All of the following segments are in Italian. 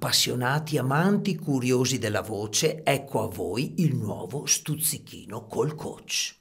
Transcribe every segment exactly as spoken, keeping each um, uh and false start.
Appassionati, amanti, curiosi della voce, ecco a voi il nuovo Stuzzichino col coach.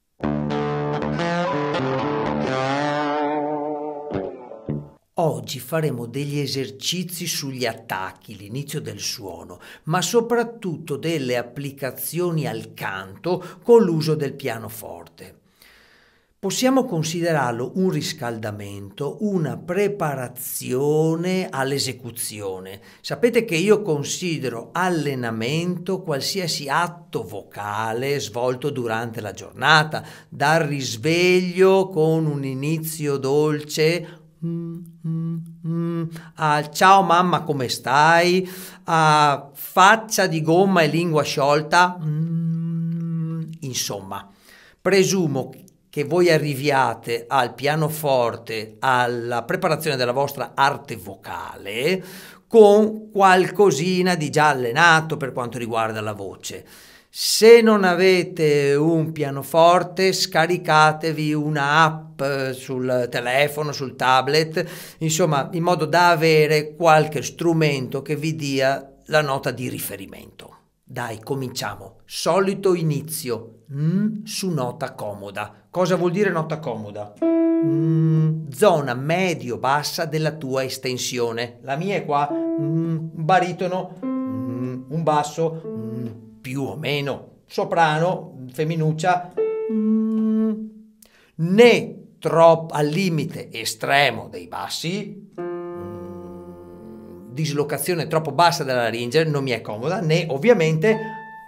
Oggi faremo degli esercizi sugli attacchi, l'inizio del suono, ma soprattutto delle applicazioni al canto con l'uso del pianoforte. Possiamo considerarlo un riscaldamento, una preparazione all'esecuzione. Sapete che io considero allenamento qualsiasi atto vocale svolto durante la giornata, dal risveglio con un inizio dolce, mm, mm, mm, a ciao mamma come stai, a faccia di gomma e lingua sciolta, mm, insomma, presumo che che voi arriviate al pianoforte, alla preparazione della vostra arte vocale, con qualcosina di già allenato per quanto riguarda la voce. Se non avete un pianoforte, scaricatevi una app sul telefono, sul tablet, insomma, in modo da avere qualche strumento che vi dia la nota di riferimento. Dai, cominciamo. Solito inizio. Mm, su nota comoda. Cosa vuol dire nota comoda? Mm, zona medio-bassa della tua estensione. La mia è qua. Mm, un baritono. Mm, un basso. Mm, più o meno. Soprano, femminuccia. Mm, né troppo al limite estremo dei bassi. Dislocazione troppo bassa della laringe non mi è comoda, né ovviamente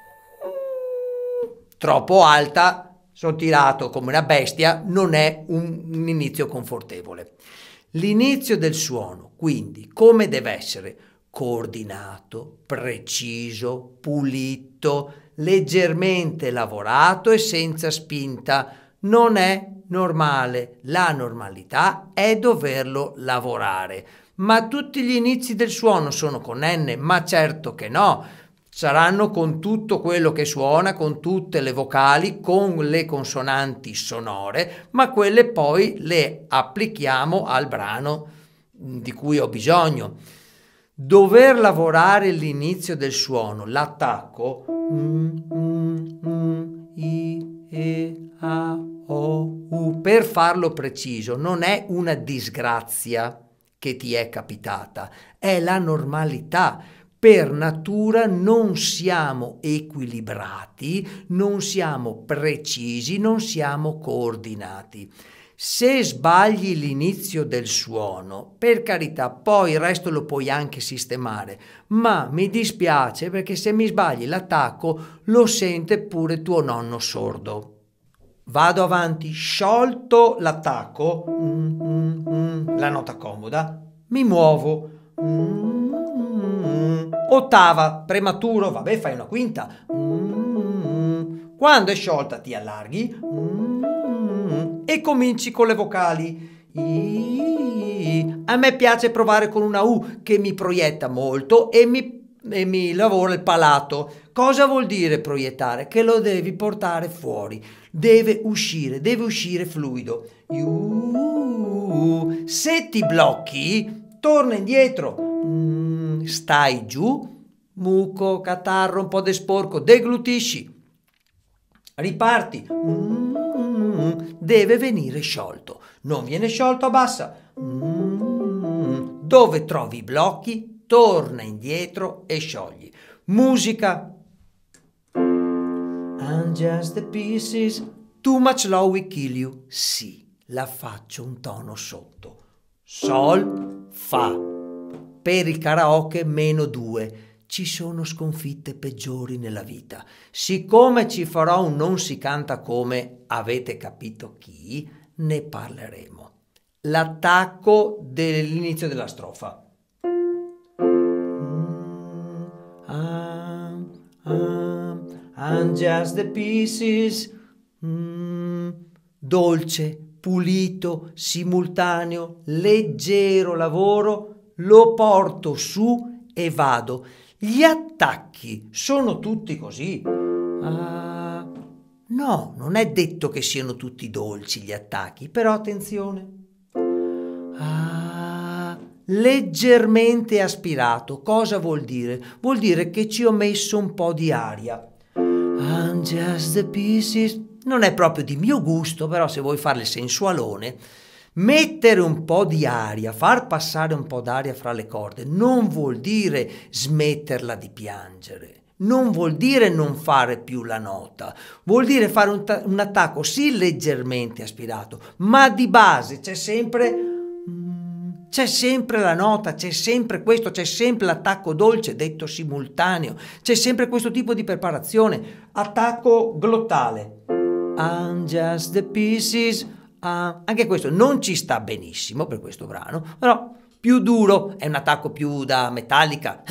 troppo alta, sono tirato come una bestia, non è un, un inizio confortevole. L'inizio del suono, quindi, come deve essere? Coordinato, preciso, pulito, leggermente lavorato e senza spinta. Non è normale, la normalità è doverlo lavorare. Ma tutti gli inizi del suono sono con N? Ma certo che no, saranno con tutto quello che suona, con tutte le vocali, con le consonanti sonore, ma quelle poi le applichiamo al brano di cui ho bisogno. Dover lavorare l'inizio del suono, l'attacco, mm, mm, mm, i, e, a, o, u, per farlo preciso, non è una disgrazia che ti è capitata, è la normalità. Per natura non siamo equilibrati, non siamo precisi, non siamo coordinati. Se sbagli l'inizio del suono, per carità, poi il resto lo puoi anche sistemare, ma mi dispiace perché se mi sbagli l'attacco lo sente pure tuo nonno sordo. Vado avanti, sciolto l'attacco, mm, mm, mm, la nota comoda, mi muovo, mm, mm, ottava, prematuro, vabbè fai una quinta, mm, quando è sciolta ti allarghi mm, e cominci con le vocali. I, a me piace provare con una U che mi proietta molto e mi, e mi lavora il palato. Cosa vuol dire proiettare? Che lo devi portare fuori. Deve uscire, deve uscire fluido. Iu, se ti blocchi, torna indietro. Mm, stai giù, muco, catarro, un po' di sporco, deglutisci. Riparti. Mm, deve venire sciolto. Non viene sciolto, abbassa. Mm, dove trovi i blocchi, torna indietro e sciogli. Musica. I'm just the pieces, too much love will kill you. Sì, la faccio un tono sotto. Sol, fa. Per il karaoke meno due. Ci sono sconfitte peggiori nella vita. Siccome ci farò un non si canta come avete capito chi, ne parleremo. L'attacco dell'inizio della strofa. Mm, ah, ah, I'm just the pieces. Mm, dolce, pulito, simultaneo, leggero lavoro, lo porto su e vado. Gli attacchi sono tutti così? Ah, no, non è detto che siano tutti dolci gli attacchi, però attenzione. Ah, leggermente aspirato. Cosa vuol dire? Vuol dire che ci ho messo un po' di aria. I'm just the pieces. Non è proprio di mio gusto, però se vuoi fare il sensualone, mettere un po' di aria, far passare un po' d'aria fra le corde, non vuol dire smetterla di piangere. Non vuol dire non fare più la nota, vuol dire fare un, un attacco sì leggermente aspirato, ma di base c'è sempre, mm, c'è sempre la nota, c'è sempre questo, c'è sempre l'attacco dolce detto simultaneo, c'è sempre questo tipo di preparazione, attacco glottale. I'm just the pieces. Uh, anche questo non ci sta benissimo per questo brano, però più duro, è un attacco più da metallica.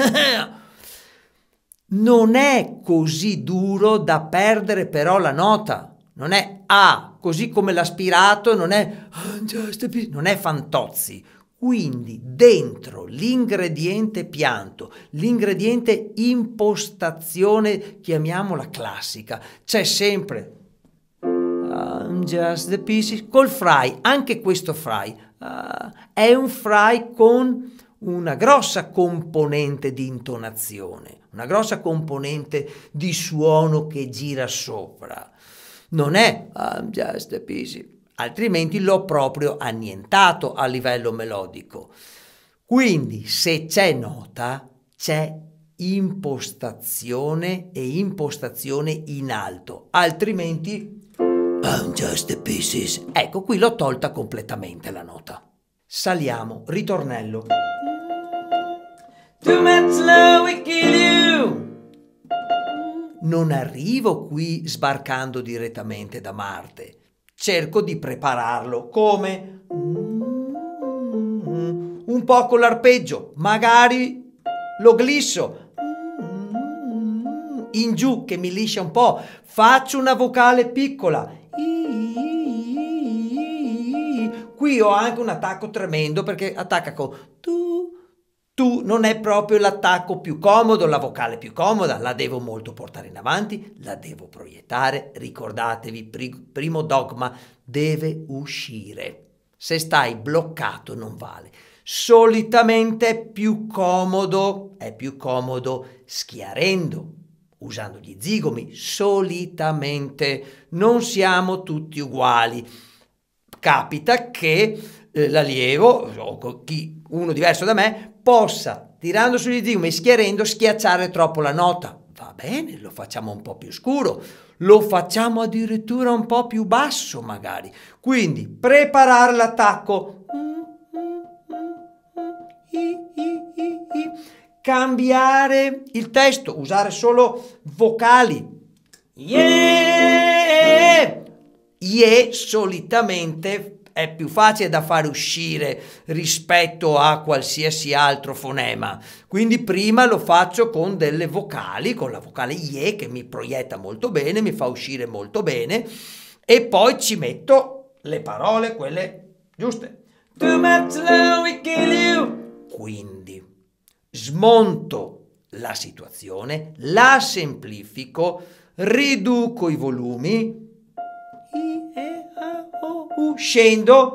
Non è così duro da perdere però la nota, non è A, così come l'aspirato, non è non è Fantozzi. Quindi dentro l'ingrediente pianto, l'ingrediente impostazione, chiamiamola classica, c'è sempre I'm just the pieces col fry, anche questo fry uh, è un fry con una grossa componente di intonazione, una grossa componente di suono che gira sopra. Non è I'm just a piece, altrimenti l'ho proprio annientato a livello melodico. Quindi se c'è nota, c'è impostazione e impostazione in alto, altrimenti I'm just a pieces. Ecco, qui l'ho tolta completamente la nota. Saliamo, ritornello. Too much love will kill you. Non arrivo qui sbarcando direttamente da Marte. Cerco di prepararlo come un po' con l'arpeggio, magari lo glisso in giù che mi liscia un po', faccio una vocale piccola. Qui ho anche un attacco tremendo perché attacca con tu, tu, non è proprio l'attacco più comodo, la vocale più comoda, la devo molto portare in avanti, la devo proiettare, ricordatevi, pri- primo dogma, deve uscire. Se stai bloccato non vale. Solitamente è più comodo, è più comodo schiarendo, usando gli zigomi, solitamente non siamo tutti uguali. Capita che eh, l'allievo o chi, uno diverso da me possa, tirando sugli zigomi e schierendo, schiacciare troppo la nota. Va bene, lo facciamo un po' più scuro, lo facciamo addirittura un po' più basso magari. Quindi preparare l'attacco, cambiare il testo, usare solo vocali. Yeah! Ye solitamente è più facile da fare uscire rispetto a qualsiasi altro fonema, quindi prima lo faccio con delle vocali, con la vocale ye che mi proietta molto bene, mi fa uscire molto bene, e poi ci metto le parole, quelle giuste. Too much love will kill you. Quindi smonto la situazione, la semplifico, riduco i volumi, scendo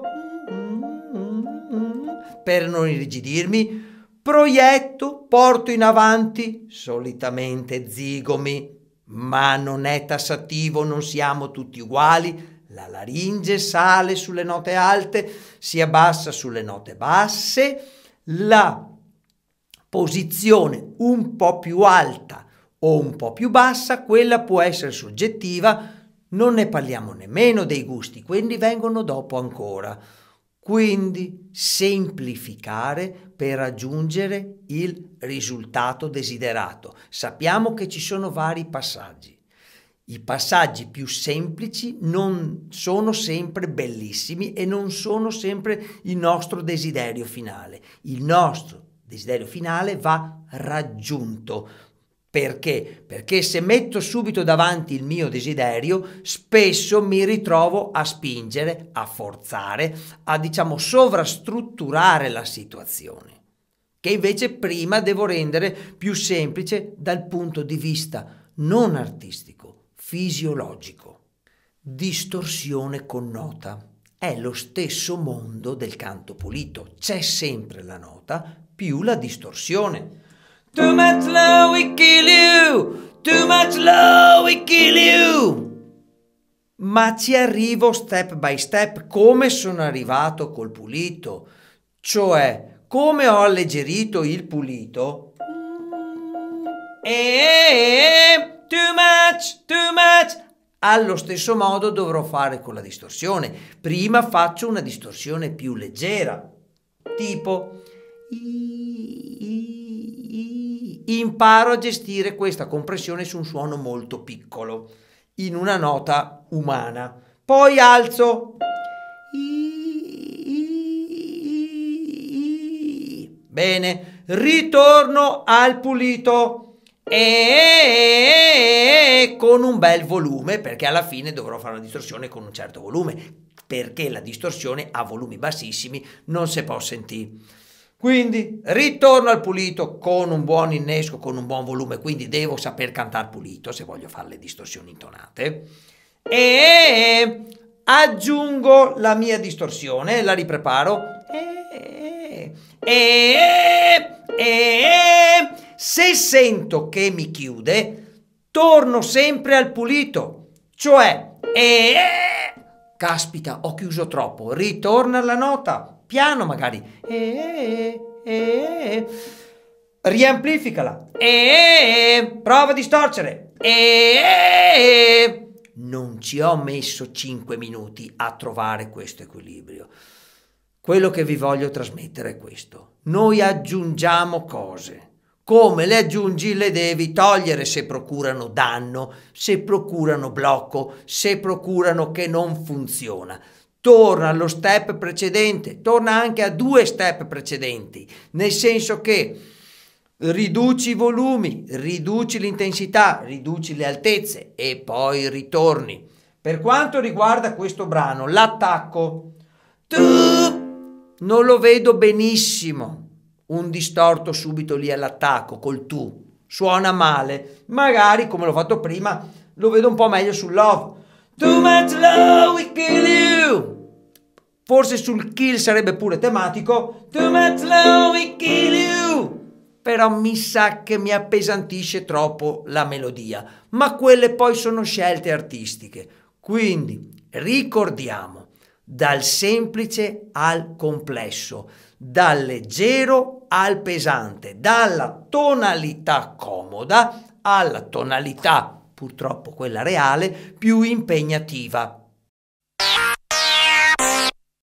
per non irrigidirmi, proietto, porto in avanti, solitamente zigomi, ma non è tassativo, non siamo tutti uguali. La laringe sale sulle note alte, si abbassa sulle note basse, la posizione un po' più alta o un po' più bassa, quella può essere soggettiva. Non ne parliamo nemmeno dei gusti, quelli vengono dopo ancora. Quindi semplificare per raggiungere il risultato desiderato. Sappiamo che ci sono vari passaggi. I passaggi più semplici non sono sempre bellissimi e non sono sempre il nostro desiderio finale. Il nostro desiderio finale va raggiunto. Perché? Perché se metto subito davanti il mio desiderio, spesso mi ritrovo a spingere, a forzare, a diciamo sovrastrutturare la situazione, che invece prima devo rendere più semplice dal punto di vista non artistico, fisiologico. Distorsione con nota. è lo stesso mondo del canto pulito. C'è sempre la nota più la distorsione. Too much low, we kill you! Too much low, we kill you! Ma ci arrivo step by step, come sono arrivato col pulito. Cioè, come ho alleggerito il pulito. E too much, too much. Allo stesso modo dovrò fare con la distorsione. Prima faccio una distorsione più leggera, tipo imparo a gestire questa compressione su un suono molto piccolo, in una nota umana. Poi alzo. Bene, ritorno al pulito e con un bel volume, perché alla fine dovrò fare una distorsione con un certo volume, perché la distorsione a volumi bassissimi non si può sentire. Quindi ritorno al pulito con un buon innesco, con un buon volume, quindi devo saper cantare pulito se voglio fare le distorsioni intonate. E aggiungo la mia distorsione, la ripreparo. E, e, e se sento che mi chiude, torno sempre al pulito, cioè e, caspita, ho chiuso troppo, ritorna alla nota. Piano magari, e, e, riamplificala, e, prova a distorcere, e, non ci ho messo cinque minuti a trovare questo equilibrio. Quello che vi voglio trasmettere è questo: noi aggiungiamo cose. Come le aggiungi le devi togliere se procurano danno, se procurano blocco, se procurano che non funziona. Torna allo step precedente, torna anche a due step precedenti, nel senso che riduci i volumi, riduci l'intensità, riduci le altezze e poi ritorni. Per quanto riguarda questo brano, l'attacco, tu non lo vedo benissimo, un distorto subito lì all'attacco col tu, suona male, magari come l'ho fatto prima lo vedo un po' meglio sul love. Too much love, we kill you. Forse sul kill sarebbe pure tematico. Too much love, we kill you. Però mi sa che mi appesantisce troppo la melodia. Ma quelle poi sono scelte artistiche. Quindi ricordiamo, dal semplice al complesso, dal leggero al pesante, dalla tonalità comoda alla tonalità, purtroppo quella reale, più impegnativa.